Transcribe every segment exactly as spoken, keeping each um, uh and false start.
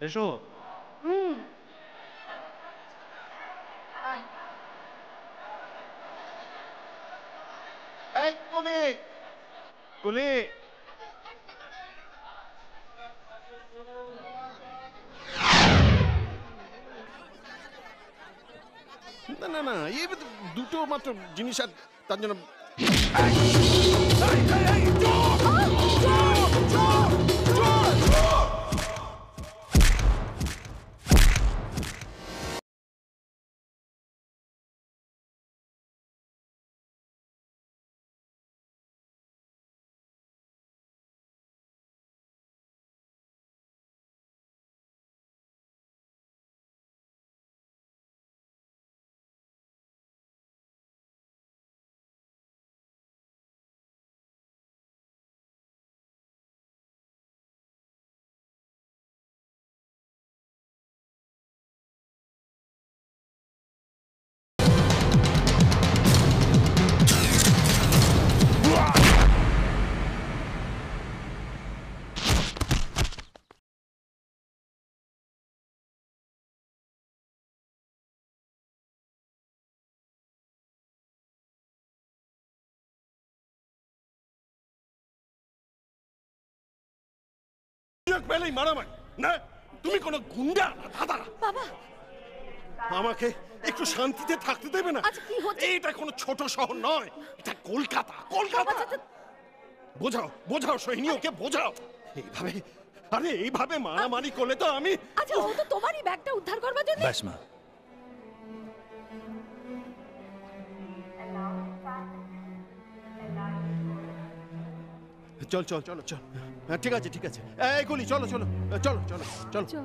এসো। হুম। এই কুলি, কুলি। না না না, এই দুটো মাত্র জিনিস, আর তার জন্য পেলেই মারামারি না। তুমি কোনো গুন্ডা না দাদা? বাবা, আমাকে একটু শান্তিতে থাকতে দেবে না? আচ্ছা কি হচ্ছে? এটা কোনো ছোট শহর নয়, এটা কলকাতা। কলকাতা বোঝাও, বোঝাও সোহিনী, ওকে বোঝাও। এইভাবে, আরে এইভাবে মারামারি করলে তো আমি। আচ্ছা ও তো তোমারই ব্যাগটা উদ্ধার করবার জন্য। ব্যাস মা, চল চল চলো চল। হ্যাঁ ঠিক আছে ঠিক আছে। এই গুলি, চলো চলো চলো চলো চলো চল।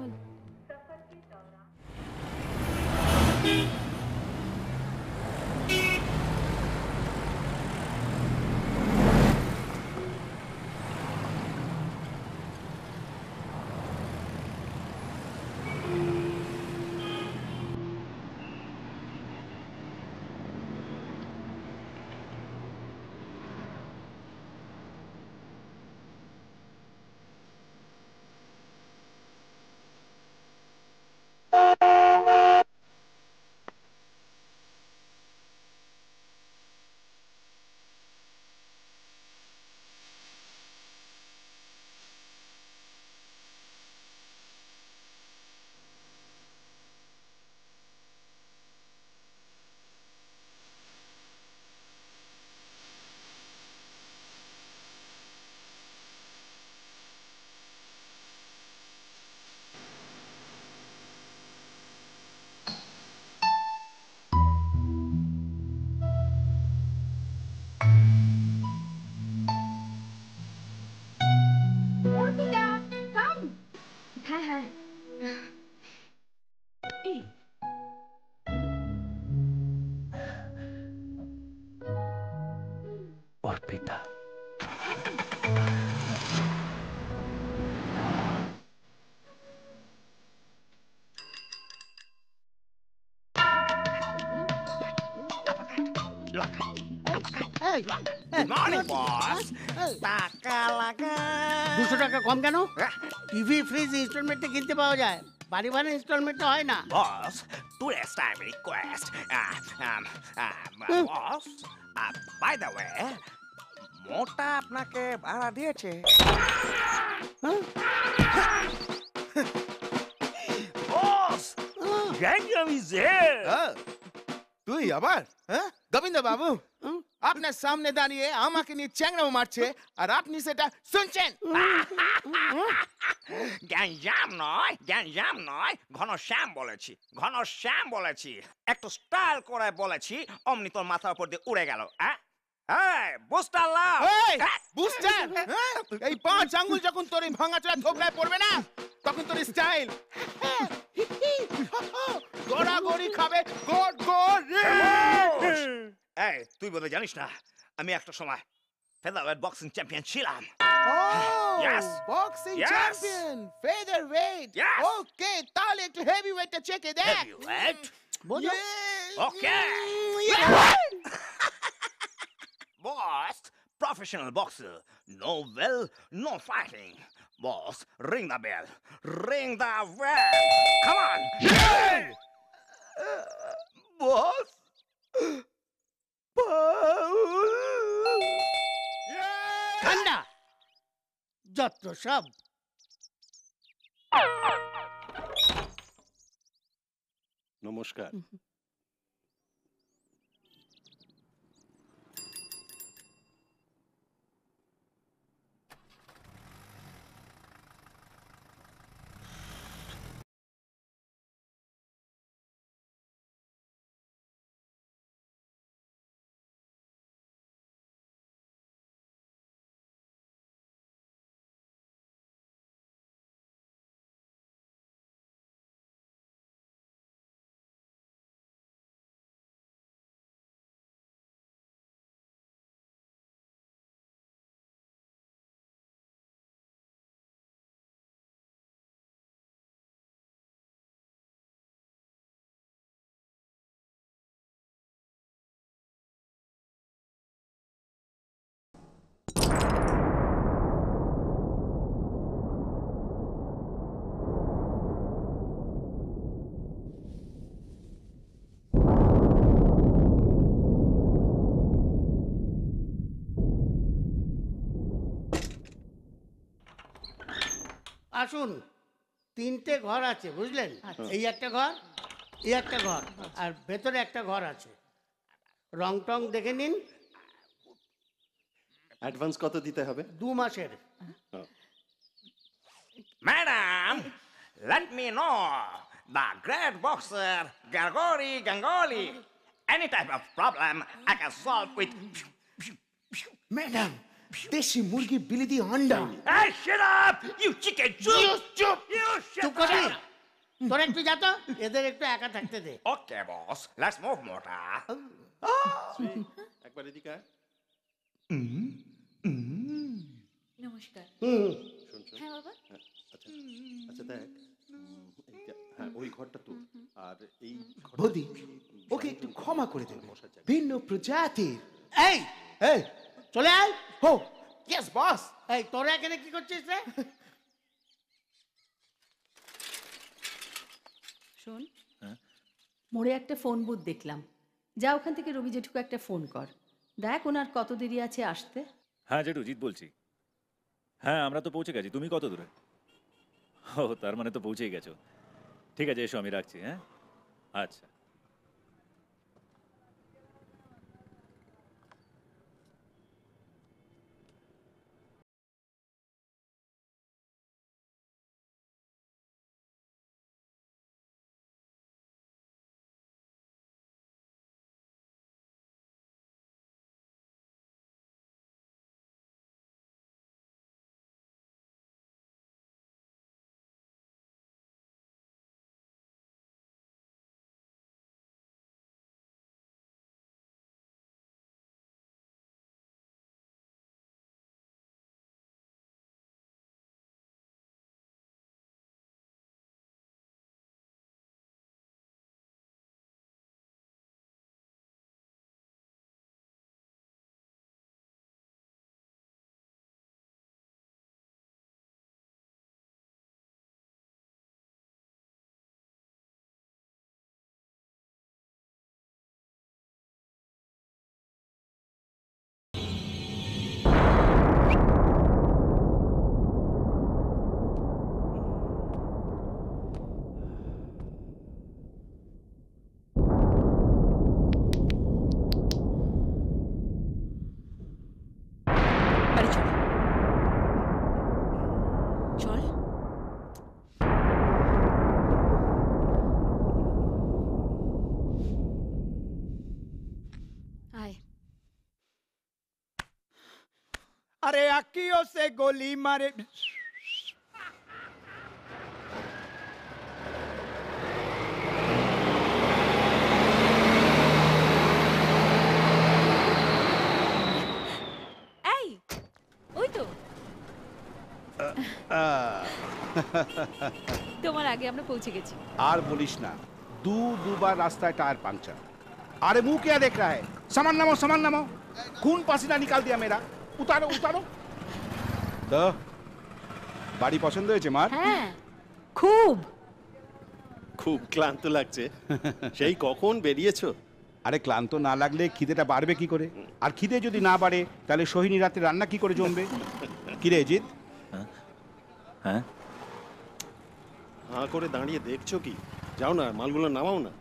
হ্যাঁ হ্যাঁ। অর্পিতা। দুশো টাকা কম কেন? টিভি ফ্রিজ ইনস্টলমেন্টে কিনতে পাওয়া যায়, বাড়ি ভাড়া ইনস্টলমেন্টে হয় না। Boss, to rest I request. Boss, by the way, মোটা আপনাকে ভাড়া দিয়েছে। বস, গ্যাঞ্জাম ইজ হিয়ার। তুই আবার? হ্যাঁ গোবিন্দ বাবু, আপনার সামনে দাঁড়িয়ে আমাকে নিয়ে চ্যাংড়াও মারছে আর আপনি সেটা শুনছেন? গ্যাঞ্জাম নয়, গ্যাঞ্জাম নয়, ঘনশ্যাম বলেছি, ঘনশ্যাম বলেছি। একটু স্টাইল করে বলেছি, অমনি তোর মাথার উপর দিয়ে উড়ে গেল। হ্যাঁ বুস্টার লাভ। বুস্টার? এই পাঁচ আঙ্গুল যখন তোর এই ভাঙাচোরা থোবড়ায় পড়বে না, তখন তোর স্টাইল গড়াগড়ি খাবে। গোড গোড। এই তুই বলে জানিস না, আমি একটা সময় ফেদারওয়েট বক্সিং চ্যাম্পিয়ন ছিলাম। Yes. Boxing Yes. champion, featherweight. Yes. Okay, তাহলে একটু heavyweight চেকে দেখ। Heavyweight? বোঝো? Okay. Boss, professional boxer. No well, no fighting. Boss, ring the bell. Ring the bell. Come on. বস ঠান্ডা যত সব। নমস্কার। আসুন, তিনটে ঘর আছে বুঝলেন, এই একটা ঘর, এই একটা ঘর, আর ভেতরে একটা ঘর আছে। রং টং দেখে নিন। অ্যাডভান্স কত দিতে হবে? দু মাসের। Madam, let me know. The great boxer, Gargori Gangoli. Any type of problem I can solve with... madam, দেশি মুরগি বিলিতি আন্ডা। Hey, shut up! You chicken soup! চুপ। You shut চুপ করবি? up! তোরা একটু যা তো, এদের একটু একা থাকতে দে। Okay, boss. Let's move, Mota. একবার এদিকে আয়। নমস্কার। হুম, শোন শোন। হ্যাঁ বাবা। হ্যাঁ, আচ্ছা আচ্ছা দেখ, উম, এইটা, হ্যাঁ ওই ঘরটা তো, আর এই ঘরটা- বৌদি, ওকে একটু ক্ষমা করে দেন। ভিন্ন প্রজাতির। এই এই, চলে আয়। হো, ইয়েস বস। এই তোরা এখানে কি করছিস রে? শোন, মোড়ে একটা ফোন বুথ দেখলাম, যা ওখান থেকে রবি জেঠুকে একটা ফোন কর, দেখ ওনার কত দেরি আছে আসতে। হ্যাঁ জেঠু, জিৎ বলছি। হ্যাঁ আমরা তো পৌঁছে গেছি, তুমি কত দূরে? ও তার মানে তো পৌঁছেই গেছো। ঠিক আছে এসো, আমি রাখছি। হ্যাঁ আচ্ছা। বাড়ি চল, চল। आए। अरे अक्कियों से गोली मारे। এই, ওই তো তোমার আগে আমরা পৌঁছে গেছি। আর বলিস না, दू দুবার रास्ता टायर पंक्चर। अरे मुंह क्या देख रहा है? सामान नामो, सामान नामो। खून पसीना निकाल दिया मेरा। उतारो उतारो। दो বাড়ি পছন্দ হয়েছে মার? হ্যাঁ খুব। খুব ক্লান্ত লাগছে। সেই কখন বেরিয়েছো? আরে ক্লান্ত না লাগলে খিদেটা বাড়বে কি করে? আর খিদে যদি না বাড়ে তাহলে সোহিনী রাতে রান্না কি করে জমবে? কি রে জিৎ? হ্যাঁ হাঁ করে দাঁড়িয়ে দেখছো কি? যাও না, মালগুলো নামাও না।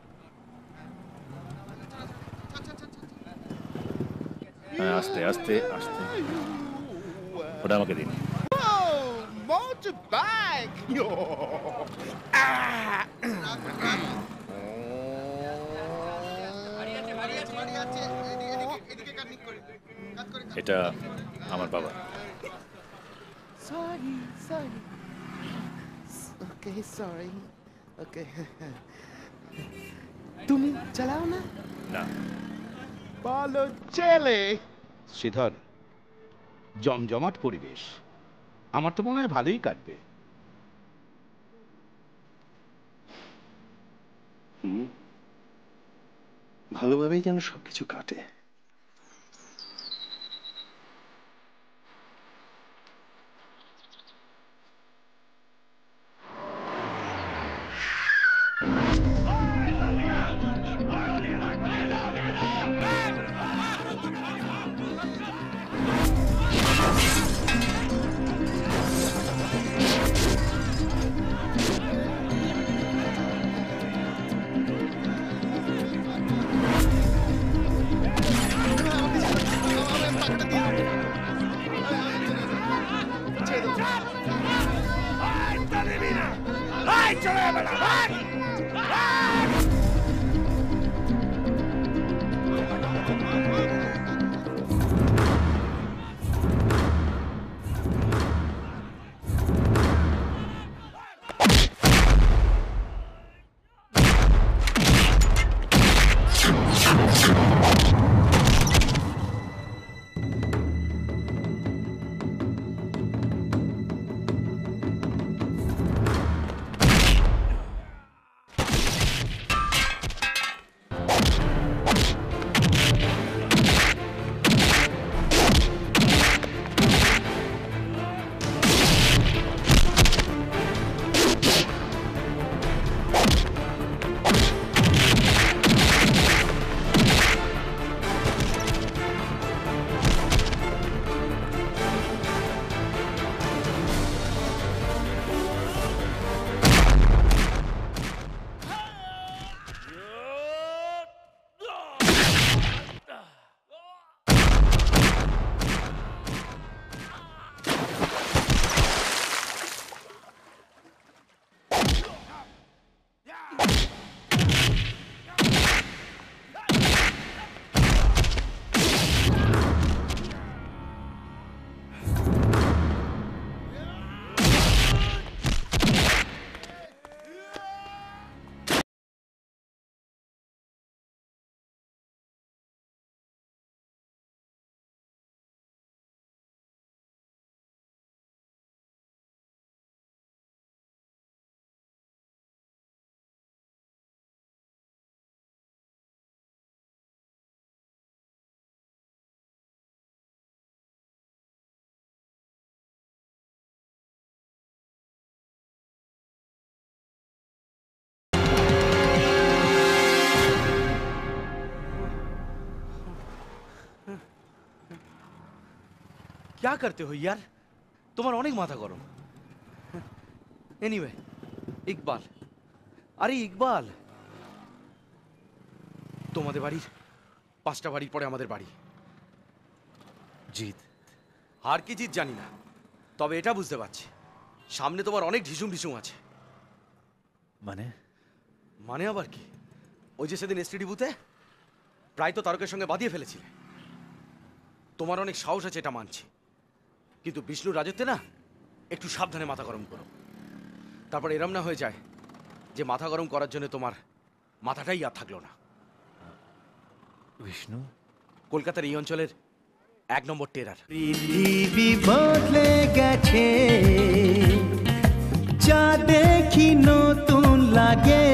হ্যাঁ আস্তে আস্তে আস্তে, ওটা আমাকে দিন। Motorbike! Yo! এটা আমার বাবা। Sorry, sorry. Okay, sorry. Okay. তুমি চালাও না? না। বলো ছেলে। শ্রীধর, জমজমাট পরিবেশ, আমার তো মনে হয় ভালোই কাটবে। হুম, ভালোভাবেই যেন সবকিছু কাটে। क्या करते हो यार, তোমার অনেক মাথা গরম। এনিওয়ে, ইকবাল, আরে ইকবাল, তোমাদের বাড়ির পাঁচটা বাড়ির পরে আমাদের বাড়ি। জিত, হার কি জিত জানি না, তবে এটা বুঝতে পারছি সামনে তোমার অনেক ঢিসুম ঢিসুম আছে। মানে মানে আবার কি? ওই যে সেদিন এসটিডি বুথে প্রায় তো তারকের সঙ্গে বাঁধিয়ে ফেলেছিলে। তোমার অনেক সাহস আছে এটা মানছি, কিন্তু বিষ্ণুর রাজত্বে না একটু সাবধানে মাথা গরম করো, তারপর এরম না হয়ে যায় যে মাথা গরম করার জন্য তোমার মাথাটাই আর থাকলো না। বিষ্ণু কলকাতার এই অঞ্চলের এক নম্বর টেরার। পৃথিবী বদলে গেছে, যা দেখি নতুন লাগে।